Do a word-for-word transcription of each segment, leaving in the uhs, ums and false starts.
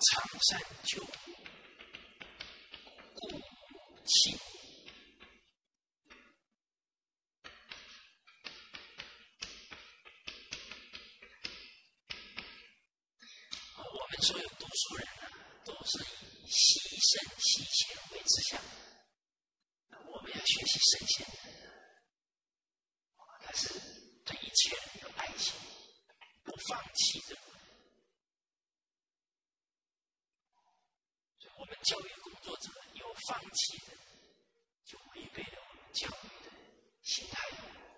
常善救故弃。我们所有读书人呢，都是以习圣习贤为志向。我们要学习圣贤人，他是对一切人有爱心，不放弃人。所以我们教育工作者有放弃的，就违背了我们教育的心态。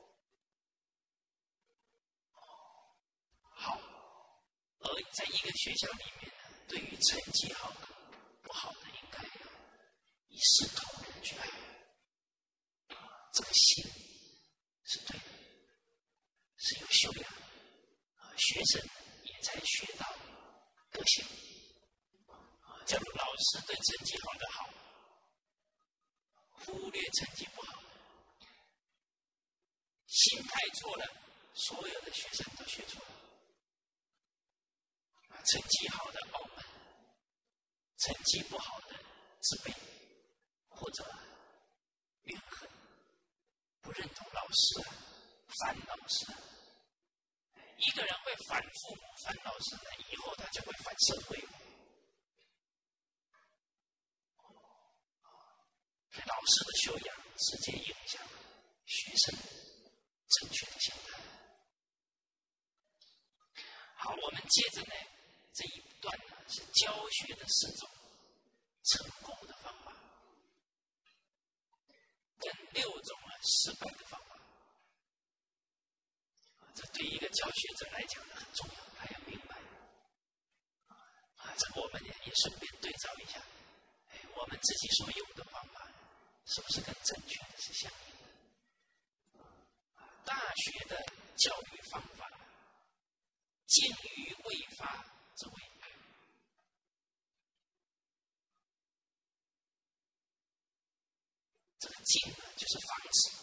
好，而在一个学校里面呢，对于成绩好不好的，应该一视同仁去爱。这个心是对的，是有修养，学生也在学到德行。假如老师对成绩好的好，忽略成绩不好，心态错了，所有的学生都学错了。成绩好的傲慢，成绩不好的自卑，或者怨恨，不认同老师啊，烦老师啊。一个人会反父母、烦老师呢，以后他就会反社会。所以老师的修养直接影响学生正确的心态。好，我们接着呢，这一段呢是教学的四种成功的方法，跟六种啊失败的方法。这对一个教学者来讲呢很重要，他要明白。啊，这个我们也也顺便对照一下，哎，我们自己所用的方法是不是跟正确的是相应的？大学的教育方法，见于未发之谓爱。这个见呢，就是防止；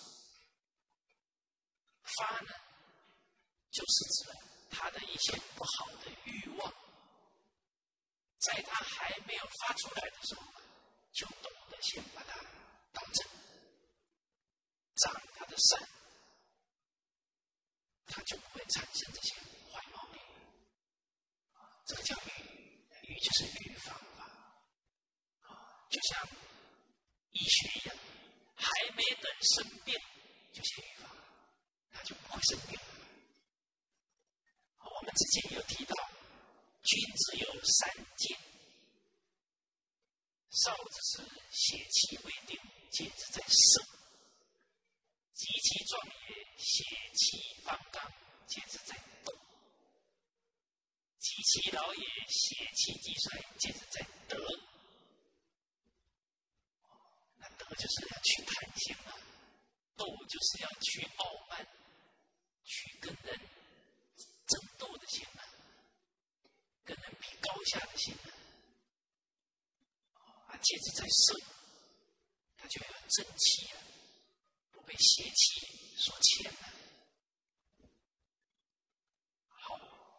发呢，就是指他的一些不好的欲望，在他还没有发出来的时候，就懂得先把它导正，长他的善，他就不会产生这些坏毛病。这个叫预，预就是预防法，就像医学一样，还没等生病就先预防，他就不会生病。我们之前有提到，君子有三戒，少之时，血气未定，戒之在肾；及其壮也，血气方刚，戒之在斗；及其老也，血气既衰，戒之在德。那德就是要去贪心啊，斗就是要去傲慢，去跟人争斗的心啊，跟人比高下的心啊。啊，戒之在肾，他就要正气啊，不被邪气所牵啊。好，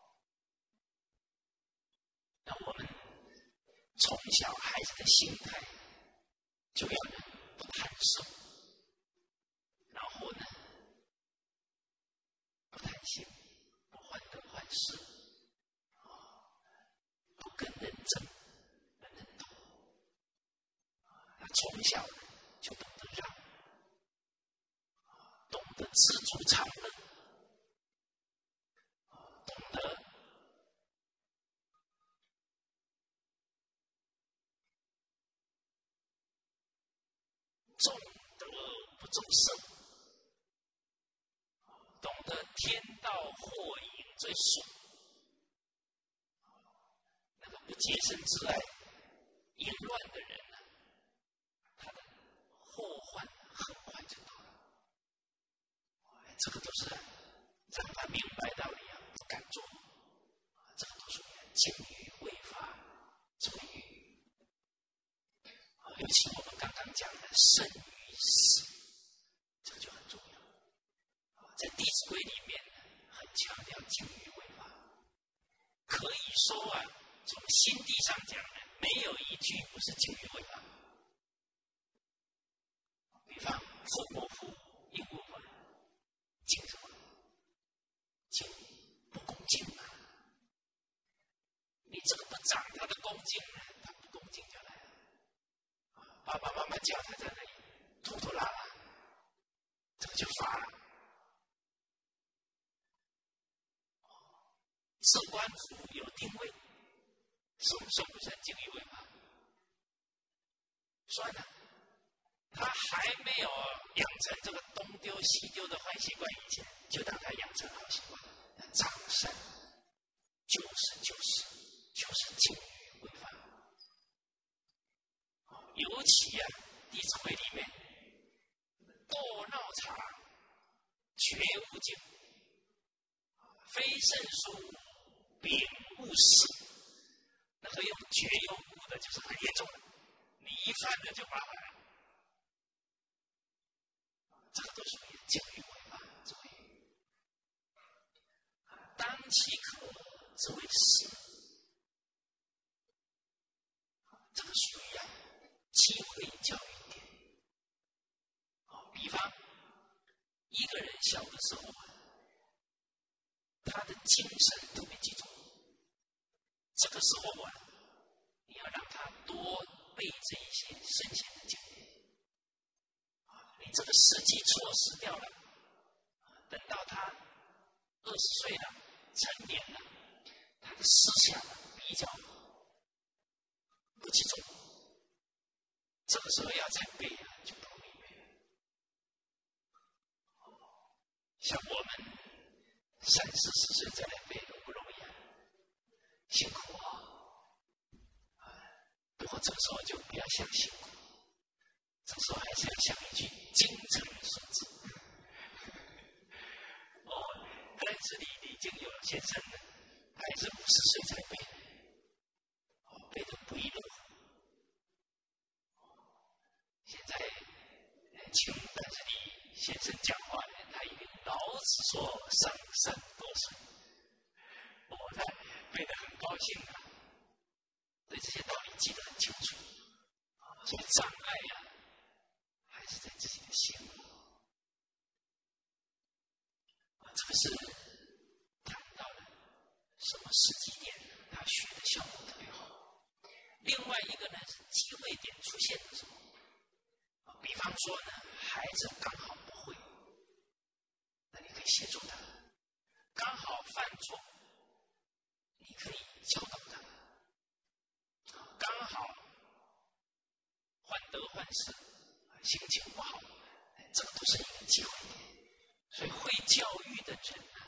那我们从小孩子的心态就要不贪色，然后呢，不贪心，不患得患失，不跟人争，跟人斗。从小就懂得让，懂得知足常乐，懂得重德不重色，懂得天道祸引最速。那个不洁身自爱、淫乱的人呢，他的祸患很快就到了。这个都是让他明白道理啊，不敢做。这个都属于见于未发之谓欲。尤其我们刚刚讲的生于死，这个就很重要。在《弟子规》里面很强调见于未发，可以说啊， 从心地上讲呢，没有一句不是敬语违法。比方父母父，应不法，敬什么？敬不恭敬嘛。你这个不长他的恭敬呢，他不恭敬就来了。爸爸妈妈叫他在那里拖拖拉拉，这个就罚了。升官府有定位，算不算不算敬语违法？算了，他还没有养成这个东丢西丢的坏习惯以前，就让他养成好习惯，掌声就是就是就是敬语违法。尤其啊，《弟子规》里面“斗闹场，绝勿敬；非胜书，秉勿视”，那个用绝用勿的，就是很严重的，你一犯了就麻烦了。这个都属于敬语违法。诸位，当其可则为是，这个属于啊机会教育点。比方一个人小的时候啊，他的精神特别集中，这个时候啊，你要让他多背这一些圣贤的经典。你这个时机错失掉了，等到他二十岁了，成年了，他的思想比较不集中，这个时候要再背啊，就不容易背了。像我们三四十岁再来背都不容易啊，辛苦啊！不过这个时候就不要想辛苦，这个时候还是要想一句精诚所至。哦，但是你已经有先生了，还是五十岁才背，哦，背得不亦乐乎。现在请但是你先生讲话呢，他已经老子说上善多岁，哦，他背得很高兴啊，对这些道理记得很清楚。所以障碍呀、啊，还是在自己的心里。啊，这个是谈到了什么时机点，他学的效果特别好。另外一个呢是机会点出现的时候，啊，比方说呢，孩子刚好不会，那你可以协助他；刚好犯错，你可以教导他；刚好患得患失，心情不好，这个都是一个机会点。所以会教育的人啊，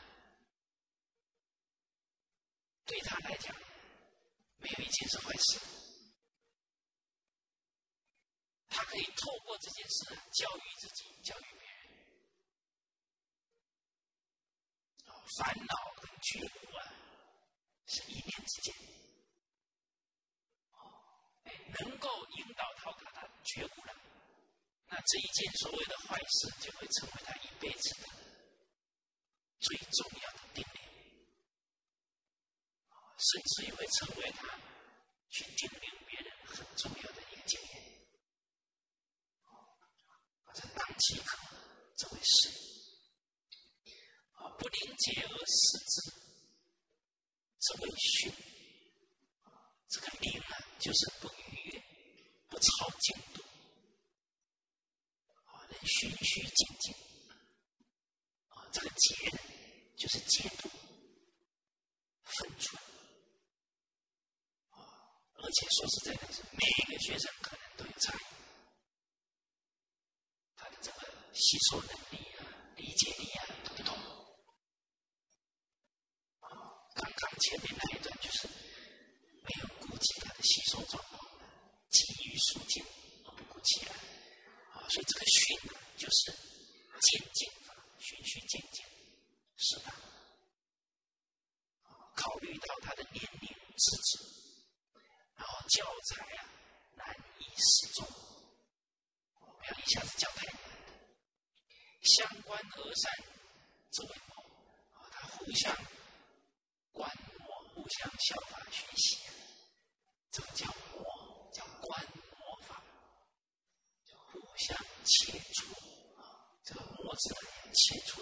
对他来讲，没有一件是坏事。他可以透过这件事教育自己，教育别人。哦，烦恼跟觉悟啊，是一念之间。能够引导到他，他觉悟了，那这一件所谓的坏事就会成为他一辈子的最重要的定力，甚至也会成为他去叮咛别人很重要的一个经验。这当其可，这为是；不灵解而视之，这为训。这个灵啊，就是不逾越，不超进度，啊，能循序渐进。啊，这个节呢，就是节度、分寸。啊，而且说实在的，是每个学生可能都有差异，他的这个吸收能力啊、理解力啊都不同。啊，刚刚前面那一段就是。没有顾及他的吸收状况，急于速进而不顾其然。啊，所以这个训呢，就是渐进法，循序渐进，是吧？啊，考虑到他的年龄资质，然后教材啊难以适中，不要一下子教太难的。相关而善，则为谋。啊，他互相观摩，互相效法学习。 切除啊，这个墨字的切除